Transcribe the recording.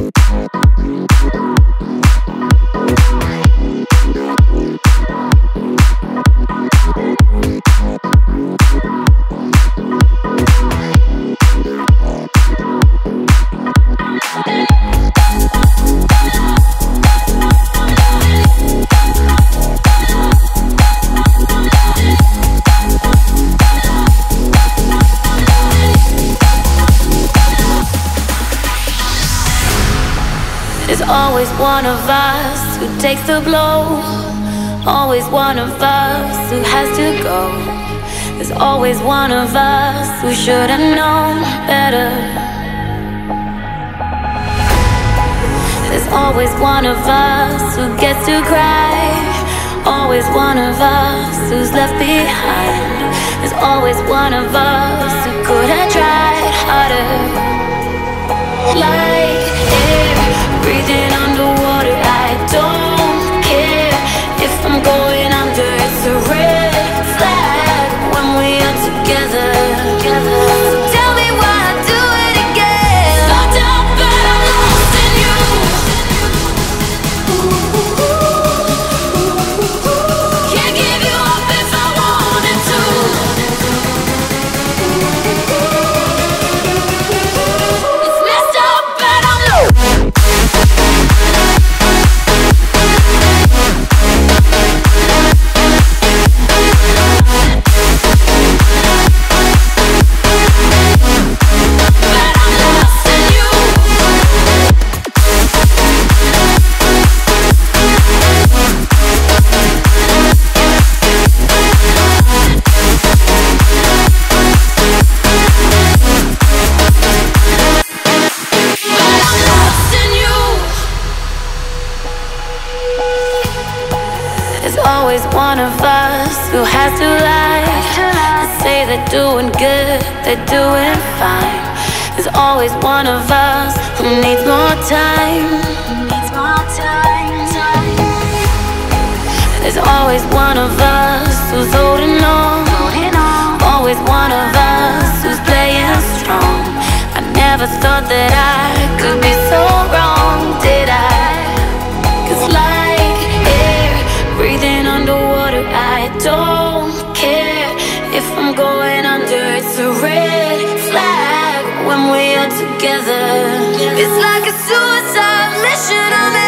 There's always one of us who takes the blow, always one of us who has to go. There's always one of us who should have known better. There's always one of us who gets to cry, always one of us who's left behind. There's always one of us who could have tried harder. Like air breathing underwater, I don't care if I'm going under. It's a red flag when we are together. So tell me why I do it again. Locked up but I'm lost in you. Can't give you up if I wanted to. It's messed up but I'm low. Always one of us who has to lie, say they're doing good, they're doing fine. There's always one of us who needs more time. There's always one of us who's holding on, always one of us who's playing strong. I never thought that I could be so wrong, did I? 'Cause like air breathing underwater, I don't care if I'm going under. It's a red flag when we are together. It's like a suicide mission. I'm